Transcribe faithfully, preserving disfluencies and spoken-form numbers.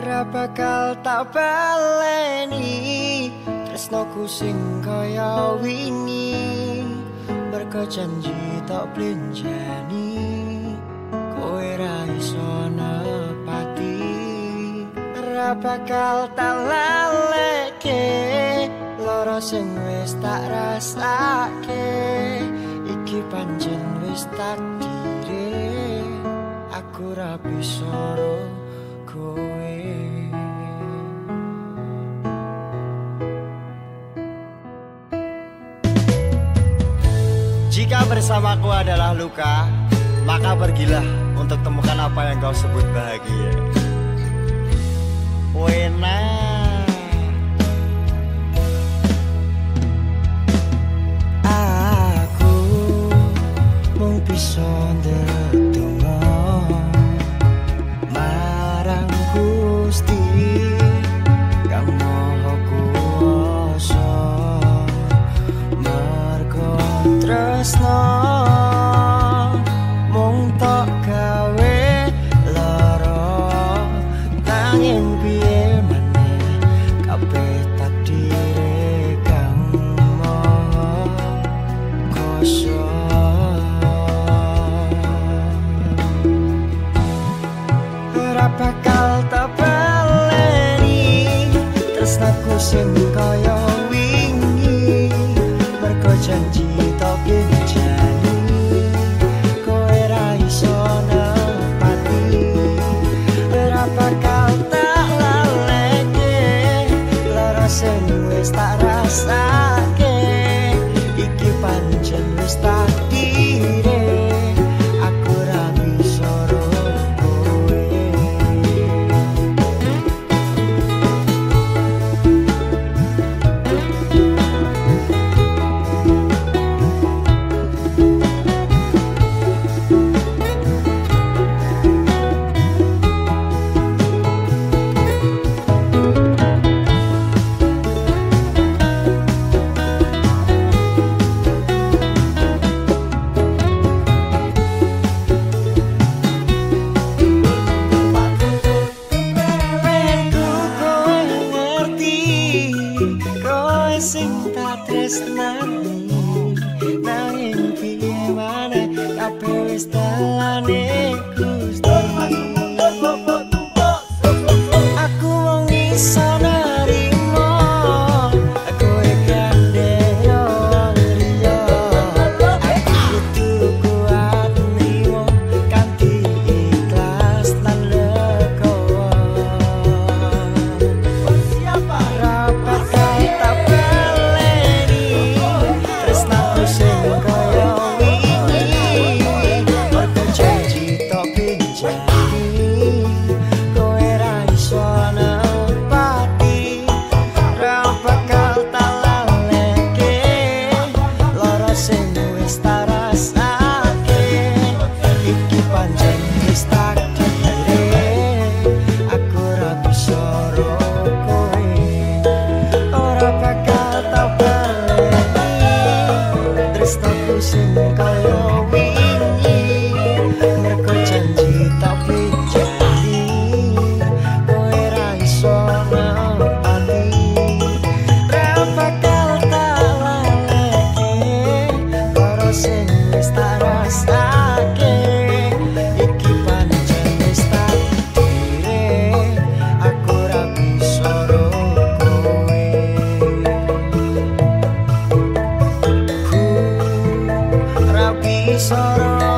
ora bakal tak baleni tresnoku sing kaya wingi mergo janji tak blenjani kowe ra iso nepati ora bakal tak laleke loro sing wis tak rasake iki pancen wis takdire aku ra bisa kowe. Jika bersamaku adalah luka, maka pergilah untuk temukan apa yang kau sebut bahagia. Wena aku mung bisa ndedonga marang Gusti kang maha kuwasa mergo tresno mung tok gawe lara nanging piye meneh kabeh takdire kang maha kuwasa ora bakal tak baleni tresnaku sing kaya wingi mergo janji tak blenjani kowe ra iso nepati ora bakal tak laleke lara sing wis tak rasake iki pancen wis takdire aku ra bisa kowe. Sing tak tresnani nanging piye maneh kabeh wis dalane Gusti aku wong iso narimo kowe gandeng liya aku kudu kuat nrimo kanthi ikhlas lan legowo siapa ra bakal tak sing kaya wingi mergo janji tak blenjani kowe ra iso nepati ra bakal tak laleke karo sing wis tak rasake iki pancen wis takdire aku ra bisa kowe. Sorrow